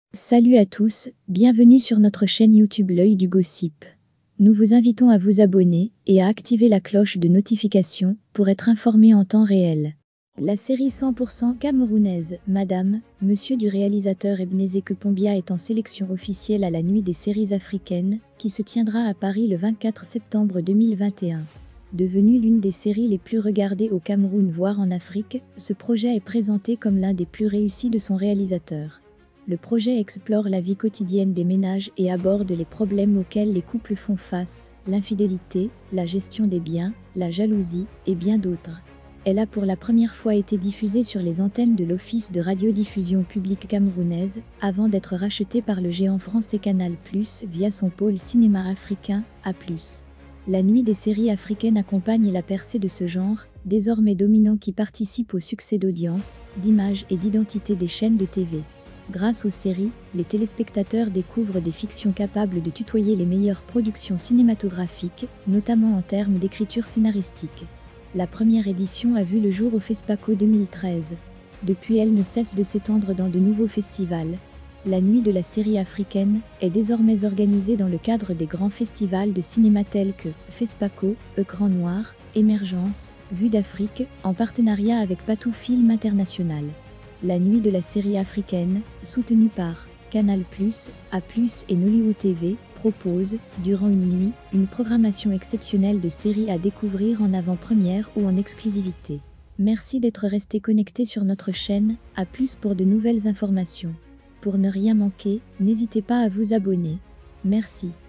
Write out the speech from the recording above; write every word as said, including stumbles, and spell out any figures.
Salut à tous, bienvenue sur notre chaîne YouTube L'Œil du Gossip. Nous vous invitons à vous abonner et à activer la cloche de notification pour être informé en temps réel. La série cent pour cent camerounaise, Madame, Monsieur du réalisateur Ebenezer Pombia est en sélection officielle à la Nuit des séries africaines, qui se tiendra à Paris le vingt-quatre septembre deux mille vingt et un. Devenu l'une des séries les plus regardées au Cameroun voire en Afrique, ce projet est présenté comme l'un des plus réussis de son réalisateur. Le projet explore la vie quotidienne des ménages et aborde les problèmes auxquels les couples font face, l'infidélité, la gestion des biens, la jalousie et bien d'autres. Elle a pour la première fois été diffusée sur les antennes de l'Office de radiodiffusion publique camerounaise, avant d'être rachetée par le géant français Canal plus, via son pôle cinéma africain, A plus. La Nuit des séries africaines accompagne la percée de ce genre, désormais dominant qui participe au succès d'audience, d'image et d'identité des chaînes de T V. Grâce aux séries, les téléspectateurs découvrent des fictions capables de tutoyer les meilleures productions cinématographiques, notamment en termes d'écriture scénaristique. La première édition a vu le jour au FESPACO deux mille treize. Depuis, elle ne cesse de s'étendre dans de nouveaux festivals. La Nuit de la série africaine est désormais organisée dans le cadre des grands festivals de cinéma tels que FESPACO, Écran Noir, Émergence, Vue d'Afrique, en partenariat avec Patou Film International. La Nuit de la série africaine, soutenue par Canal plus, A plus et Nollywood T V, propose, durant une nuit, une programmation exceptionnelle de séries à découvrir en avant-première ou en exclusivité. Merci d'être resté connecté sur notre chaîne, A plus pour de nouvelles informations. Pour ne rien manquer, n'hésitez pas à vous abonner. Merci.